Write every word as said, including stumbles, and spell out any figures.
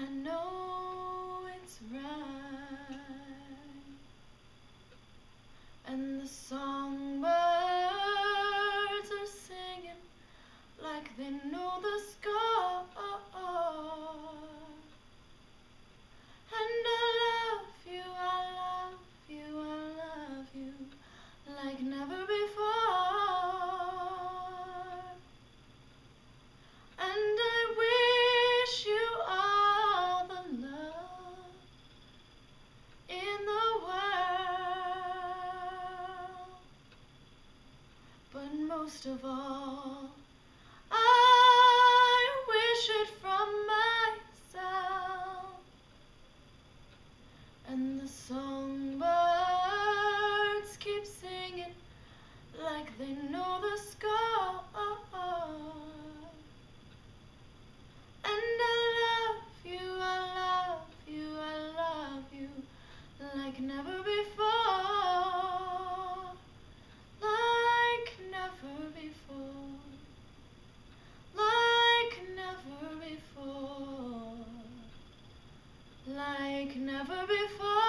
know it's right. And the songbirds are singing like they know the score. And I love you, I love you, I love you like never before. And I wish you all the love in the world. But most of all, I wish it from myself. And the songbirds keep singing like they know the score. And I love you, I love you, I love you like never before. Like never before. Like never before. Like never before.